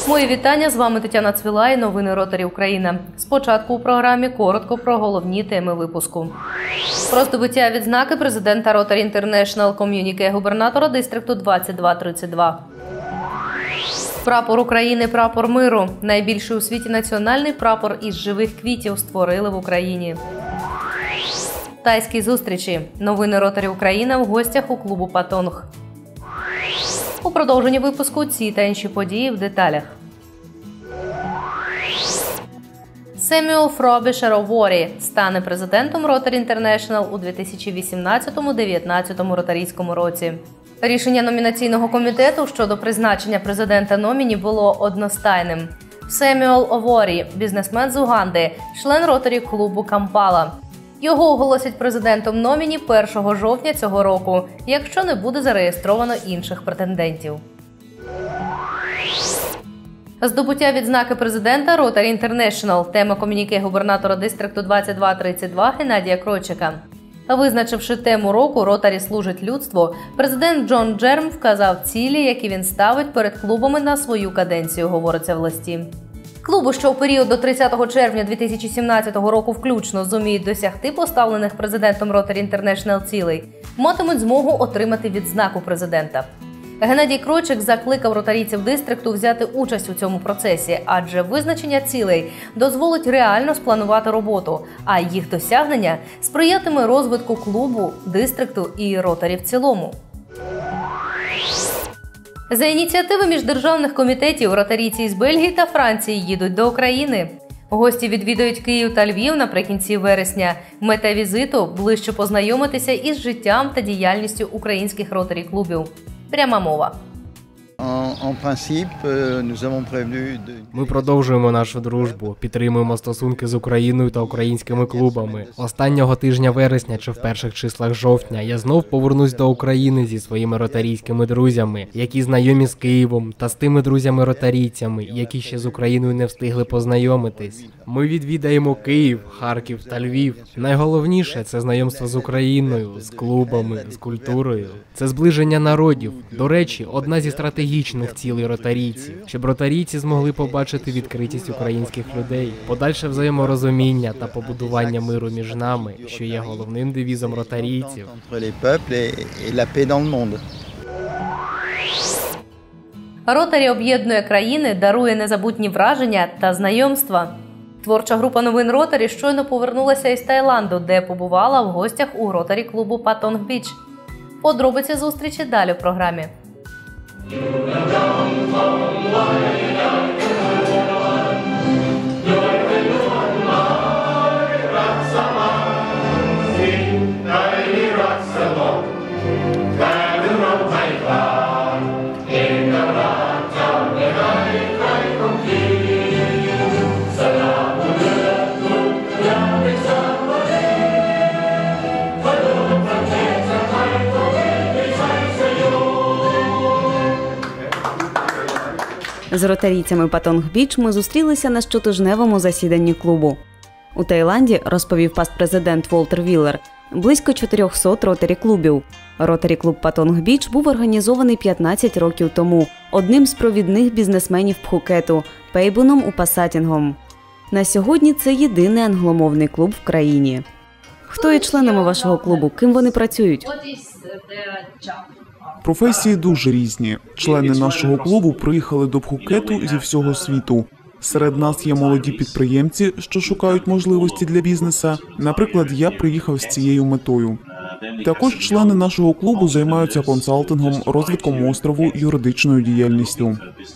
Мої вітання, з вами Тетяна Цвіла і новини Ротарі Україна. Спочатку у програмі коротко про головні теми випуску. Про здобуття відзнаки президента Rotary International ком'юніке губернатора дистрикту 2232. Прапор України – прапор миру. Найбільший у світі національний прапор із живих квітів створили в Україні. Тайські зустрічі. Новини Ротарі Україна в гостях у клубу «Патонг». У продовженні випуску ці та інші події в деталях. Семюел Фробішер Оворі стане президентом Rotary International у 2018-19 ротарійському році. Рішення номінаційного комітету щодо призначення президента номіні було одностайним. Семюел Оворі – бізнесмен з Уганди, член Ротарі клубу Кампала. Його оголосять президентом номіні 1 жовтня цього року, якщо не буде зареєстровано інших претендентів. Здобуття відзнаки президента Rotary International – тема ком'юніке губернатора дистрикту 2232 Геннадія Кройчика. Визначивши тему року «Ротарі служить людству», президент Джон Джерм вказав цілі, які він ставить перед клубами на свою каденцію, говориться в листі. Клубу, що у період до 30 червня 2017 року включно зуміють досягти поставлених президентом Rotary International цілей, матимуть змогу отримати відзнаку президента. Геннадій Кройчик закликав ротарійців дистрикту взяти участь у цьому процесі, адже визначення цілей дозволить реально спланувати роботу, а їх досягнення сприятиме розвитку клубу, дистрикту і ротарі в цілому. За ініціативи міждержавних комітетів ротарійці з Бельгії та Франції їдуть до України. Гості відвідують Київ та Львів наприкінці вересня. Мета візиту – ближче познайомитися із життям та діяльністю українських ротарі-клубів. Пряма мова. Ми продовжуємо нашу дружбу, підтримуємо стосунки з Україною та українськими клубами. Останнього тижня вересня чи в перших числах жовтня я знов повернусь до України зі своїми ротарійськими друзями, які знайомі з Києвом, та з тими друзями-ротарійцями, які ще з Україною не встигли познайомитись. Ми відвідаємо Київ, Харків та Львів. Найголовніше – це знайомство з Україною, з клубами, з культурою. Це зближення народів. До речі, одна зі стратегічних цілей ротарійців, щоб ротарійці змогли побачити відкритість українських людей, подальше взаєморозуміння та побудування миру між нами, що є головним девізом ротарійців. Ротарі об'єднує країни, дарує незабутні враження та знайомства. Творча група новин Ротарі щойно повернулася із Таїланду, де побувала в гостях у Ротарі клубу «Патонг Біч». Подробиці зустрічі далі в програмі. З ротарійцями «Патонг Біч» ми зустрілися на щотижневому засіданні клубу. У Таїланді, розповів пастпрезидент Волтер Віллер, близько 400 ротарі-клубів. Ротарі-клуб «Патонг Біч» був організований 15 років тому одним з провідних бізнесменів Пхукету – Пейбуном Упасатінгом. На сьогодні це єдиний англомовний клуб в країні. Хто є членами вашого клубу? Ким вони працюють? Професії дуже різні. Члени нашого клубу приїхали до Пхукету зі всього світу. Серед нас є молоді підприємці, що шукають можливості для бізнеса. Наприклад, я приїхав з цією метою. Також члени нашого клубу займаються консалтингом, розвитком острову, юридичною діяльністю.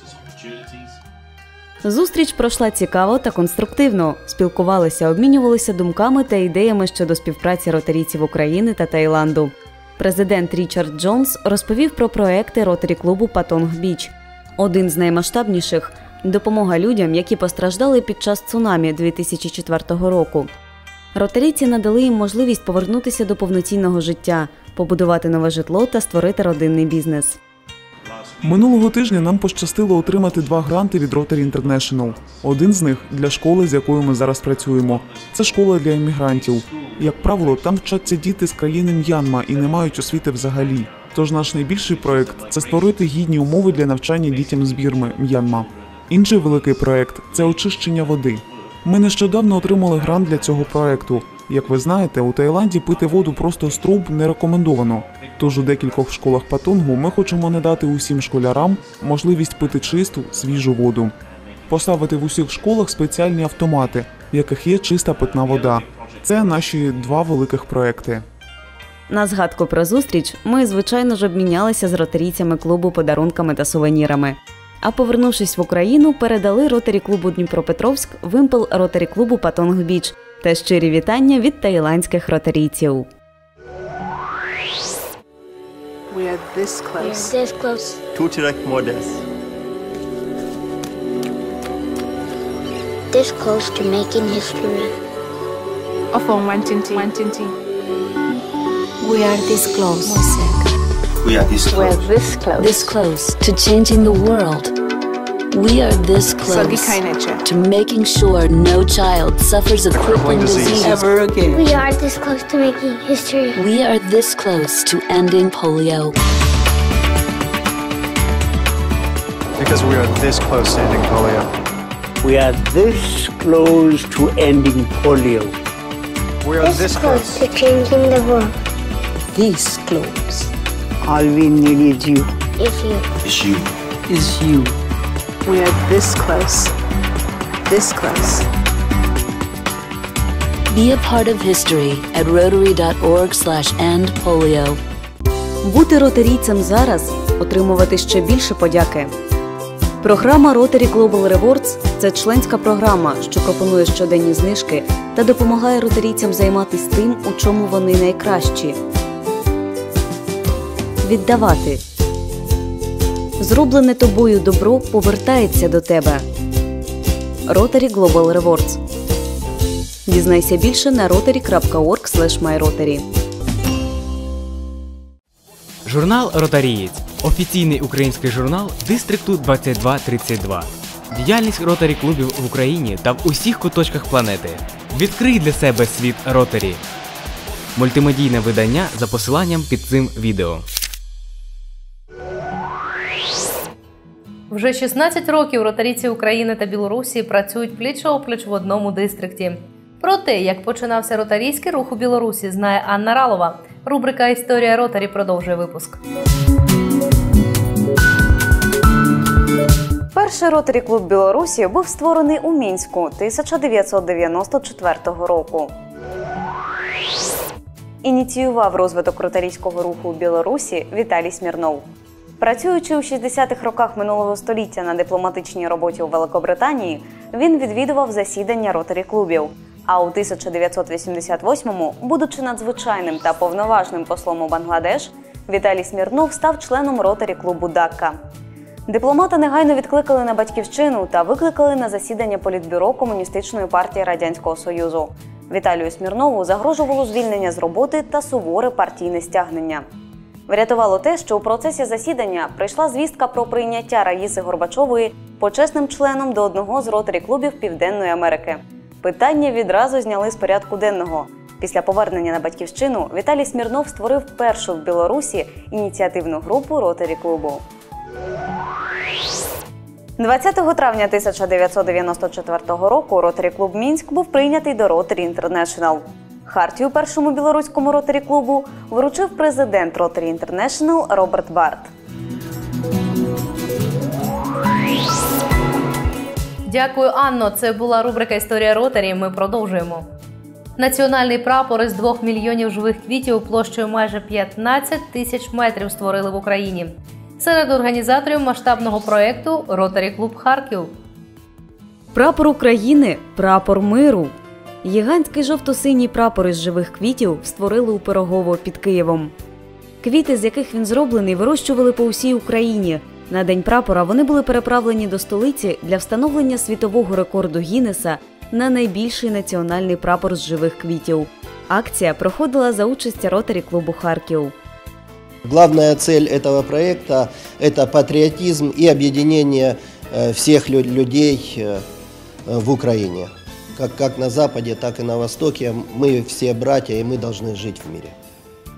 Зустріч пройшла цікаво та конструктивно. Спілкувалися, обмінювалися думками та ідеями щодо співпраці ротарійців України та Таїланду. Президент Річард Джонс розповів про проекти ротарі-клубу «Патонг Біч». Один з наймасштабніших – допомога людям, які постраждали під час цунамі 2004 року. Ротарійці надали їм можливість повернутися до повноцінного життя, побудувати нове житло та створити родинний бізнес. Минулого тижня нам пощастило отримати 2 гранти від Rotary International. Один з них – для школи, з якою ми зараз працюємо. Це школа для іммігрантів. Як правило, там вчаться діти з країни М'янма і не мають освіти взагалі. Тож наш найбільший проєкт – це створити гідні умови для навчання дітям з Бірми, М'янма. Інший великий проект – це очищення води. Ми нещодавно отримали грант для цього проекту. Як ви знаєте, у Таїланді пити воду просто з труб не рекомендовано. Тож у декількох школах Патонгу ми хочемо надати усім школярам можливість пити чисту, свіжу воду. Поставити в усіх школах спеціальні автомати, в яких є чиста питна вода. Це наші два великих проекти. На згадку про зустріч ми, звичайно ж, обмінялися з ротарійцями клубу подарунками та сувенірами. А повернувшись в Україну, передали ротарі-клубу Дніпропетровськ вимпел ротарі-клубу Патонг-Біч та щирі вітання від таїландських ротарійців. We are this close. We are this close. Tuturak Modes. This close to making history. Of Wantinti. We are this close. We are this We are close. this close. This close to changing the world. We are this close to making sure no child suffers a crippling disease ever again. We are this close to making history. We are this close to ending polio. Because we are this close to ending polio. We are this close to ending polio. We are This this close close. to changing the world. This close All we need is you. Is you. It's you. is you. We are this close. This close. Be a part of history at rotary.org/endpolio. Бути ротарійцем зараз – отримувати ще більше подяки. Програма Rotary Global Rewards – це членська програма, що пропонує щоденні знижки та допомагає ротарійцям займатися тим, у чому вони найкращі. Віддавати. Зроблене тобою добро повертається до тебе. Rotary Global Rewards. Дізнайся більше на rotary.org/myrotary. Журнал «Ротарієць» – офіційний український журнал Дистрикту 2232. Діяльність ротарі-клубів в Україні та в усіх куточках планети. Відкрий для себе світ Ротарі. Мультимедійне видання за посиланням під цим відео. Вже 16 років ротарійці України та Білорусі працюють пліч-опліч в одному дистрикті. Про те, як починався ротарійський рух у Білорусі, знає Анна Ралова. Рубрика «Історія Ротарі» продовжує випуск. Перший ротарі-клуб Білорусі був створений у Мінську 1994 року. Ініціював розвиток ротарійського руху у Білорусі Віталій Смірнов. Працюючи у 60-х роках минулого століття на дипломатичній роботі у Великобританії, він відвідував засідання ротарі-клубів. А у 1988-му, будучи надзвичайним та повноважним послом у Бангладеш, Віталій Смірнов став членом ротарі-клубу Дакка. Дипломата негайно відкликали на батьківщину та викликали на засідання Політбюро Комуністичної партії Радянського Союзу. Віталію Смірнову загрожувало звільнення з роботи та суворе партійне стягнення. Врятувало те, що у процесі засідання прийшла звістка про прийняття Раїси Горбачової почесним членом до одного з ротарі-клубів Південної Америки. Питання відразу зняли з порядку денного. Після повернення на батьківщину Віталій Смірнов створив першу в Білорусі ініціативну групу ротарі-клубу. 20 травня 1994 року ротарі-клуб Мінськ був прийнятий до Rotary International. Хартію першому білоруському ротарі-клубу вручив президент Rotary International Роберт Барт. Дякую, Анно. Це була рубрика «Історія Ротарі». Ми продовжуємо. Національний прапор із 2 мільйонів живих квітів площею майже 15 тисяч метрів створили в Україні. Серед організаторів масштабного проєкту «Ротарі-клуб Харків». Прапор України – прапор миру. Гігантський жовто-синій прапор із живих квітів створили у Пирогово під Києвом. Квіти, з яких він зроблений, вирощували по усій Україні. На День прапора вони були переправлені до столиці для встановлення світового рекорду Гіннеса на найбільший національний прапор з живих квітів. Акція проходила за участі ротарі-клубу Харків. Главная цель этого проекта – это патриотизм и объединение всех людей в Украине. Как на Западе, так и на Востоке. Мы все братья, и мы должны жить в мире.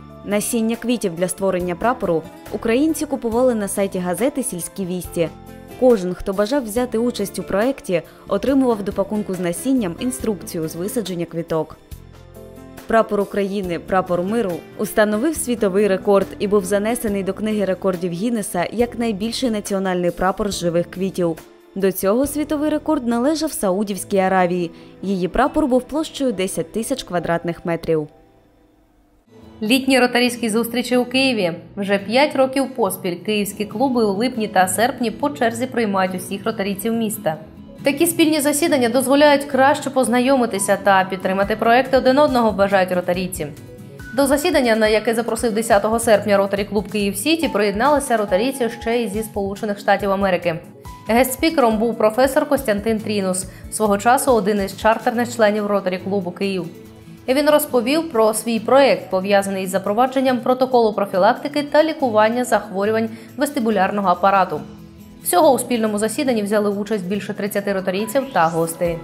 Насіння квітів для створення прапору українці купували на сайті газети «Сільські вісті». Кожен, хто бажав взяти участь у проєкті, отримував до пакунку з насінням інструкцію з висадження квіток. Прапор України, прапор миру установив світовий рекорд і був занесений до книги рекордів Гіннеса як найбільший національний прапор з живих квітів. До цього світовий рекорд належав Саудівській Аравії. Її прапор був площею 10 тисяч квадратних метрів. Літні ротарійські зустрічі у Києві. Вже 5 років поспіль київські клуби у липні та серпні по черзі приймають усіх ротарійців міста. Такі спільні засідання дозволяють краще познайомитися та підтримати проекти один одного, вважають ротарійці. До засідання, на яке запросив 10 серпня Ротарі клуб Київ-Сіті, приєдналися ротарійці ще й зі Сполучених Штатів Америки. Гест-спікером був професор Костянтин Трінус, свого часу один із чартерних членів Ротарі клубу Київ. Він розповів про свій проєкт, пов'язаний із запровадженням протоколу профілактики та лікування захворювань вестибулярного апарату. Всього у спільному засіданні взяли участь більше 30 ротарійців та гостей.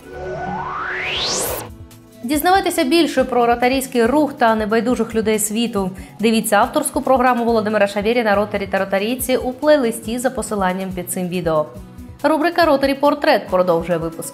Дізнавайтеся більше про ротарійський рух та небайдужих людей світу. Дивіться авторську програму Володимира Шавєріна «Ротарі та ротарійці» у плейлисті за посиланням під цим відео. Рубрика «Ротарі Портрет» продовжує випуск.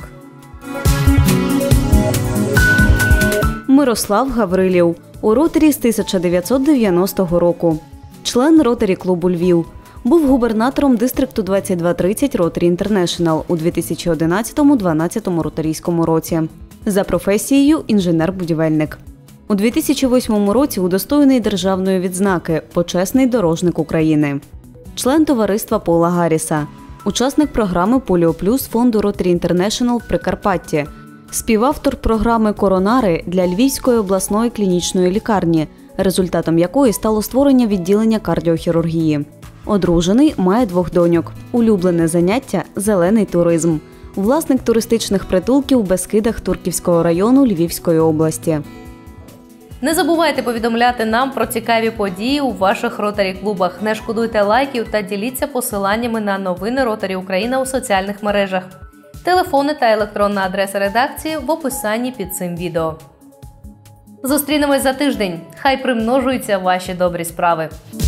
Мирослав Гаврилів. У Ротарі з 1990 року. Член Ротарі клубу Львів. Був губернатором дистрикту 2230 Ротарі Інтернешнл у 2011-12 ротарійському році. За професією – інженер-будівельник. У 2008 році удостоєний державної відзнаки «Почесний дорожник України». Член товариства Пола Гарріса. Учасник програми «Поліо Плюс» фонду Ротарі Інтернешнл в Прикарпатті. Співавтор програми «Коронари» для Львівської обласної клінічної лікарні, результатом якої стало створення відділення кардіохірургії. Одружений, має 2 доньок. Улюблене заняття – зелений туризм. Власник туристичних притулків в Бескидах Турківського району Львівської області. Не забувайте повідомляти нам про цікаві події у ваших Ротарі-клубах. Не шкодуйте лайків та діліться посиланнями на новини Ротарі Україна у соціальних мережах. Телефони та електронна адреса редакції в описанні під цим відео. Зустрінемось за тиждень. Хай примножуються ваші добрі справи.